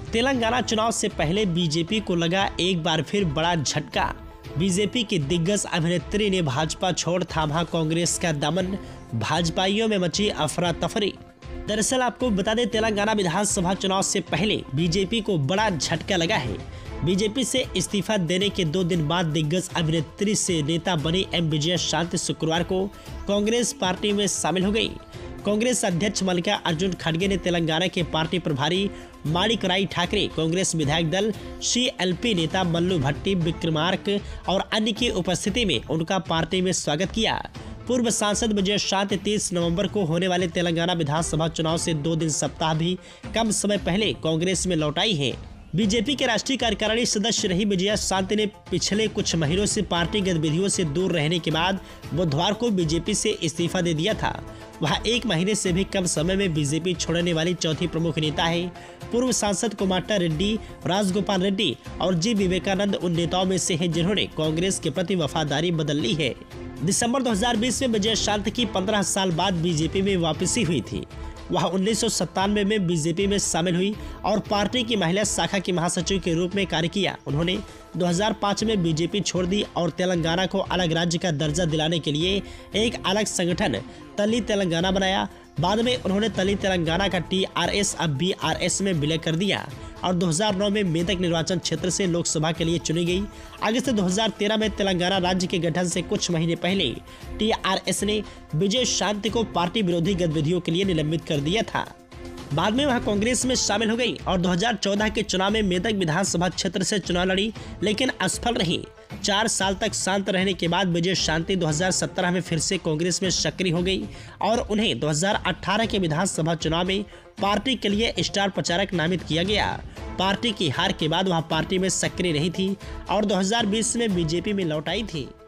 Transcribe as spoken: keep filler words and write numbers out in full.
तेलंगाना चुनाव से पहले बीजेपी को लगा एक बार फिर बड़ा झटका। बीजेपी की दिग्गज अभिनेत्री ने भाजपा छोड़ थामा कांग्रेस का दमन, भाजपाइयों में मची अफरा तफरी। दरअसल आपको बता दें, तेलंगाना विधानसभा चुनाव से पहले बीजेपी को बड़ा झटका लगा है। बीजेपी से इस्तीफा देने के दो दिन बाद दिग्गज अभिनेत्री से नेता बनी एम विजय शांति शुक्रवार को कांग्रेस पार्टी में शामिल हो गई। कांग्रेस अध्यक्ष मल्लिकार्जुन खड़गे ने तेलंगाना के पार्टी प्रभारी माणिकराय ठाकरे, कांग्रेस विधायक दल सीएलपी नेता मल्लू भट्टी विक्रमार्क और अन्य की उपस्थिति में उनका पार्टी में स्वागत किया। पूर्व सांसद विजय शांति तीस नवंबर को होने वाले तेलंगाना विधानसभा चुनाव से दो दिन सप्ताह भी कम समय पहले कांग्रेस में लौट आई है। बीजेपी के राष्ट्रीय कार्यकारिणी सदस्य रही विजया शांति ने पिछले कुछ महीनों से पार्टी गतिविधियों से दूर रहने के बाद बुधवार को बीजेपी से इस्तीफा दे दिया था। वह एक महीने से भी कम समय में बीजेपी छोड़ने वाली चौथी प्रमुख नेता है। पूर्व सांसद कोमाटा रेड्डी, राजगोपाल रेड्डी और जी विवेकानंद उन नेताओं में से हैं जिन्होंने कांग्रेस के प्रति वफादारी बदल ली है। दिसंबर दो हज़ार बीस में विजय शांति की पंद्रह साल बाद बीजेपी में वापसी हुई थी। वह उन्नीस सौ सत्तानवे में बीजेपी में शामिल हुई और पार्टी की महिला शाखा की महासचिव के रूप में कार्य किया। उन्होंने दो हज़ार पाँच में बीजेपी छोड़ दी और तेलंगाना को अलग राज्य का दर्जा दिलाने के लिए एक अलग संगठन तली तेलंगाना बनाया। बाद में उन्होंने तली तेलंगाना का टीआरएस अब बीआरएस में विलय कर दिया और दो हज़ार नौ में मेदक निर्वाचन क्षेत्र से लोकसभा के लिए चुनी गई। अगस्त दो हज़ार तेरह में तेलंगाना राज्य के गठन से कुछ महीने पहले टीआरएस ने विजय शांति को पार्टी विरोधी गतिविधियों के लिए निलंबित कर दिया था। बाद में वह कांग्रेस में शामिल हो गई और दो हज़ार चौदह के चुनाव में मेदक विधानसभा क्षेत्र से चुनाव लड़ी, लेकिन असफल रही। चार साल तक शांत रहने के बाद विजय शांति दो हज़ार सत्रह में फिर से कांग्रेस में सक्रिय हो गई और उन्हें दो हज़ार अठारह के विधानसभा चुनाव में पार्टी के लिए स्टार प्रचारक नामित किया गया। पार्टी की हार के बाद वह पार्टी में सक्रिय नहीं थी और दो हज़ार बीस में बीजेपी में लौट आई थी।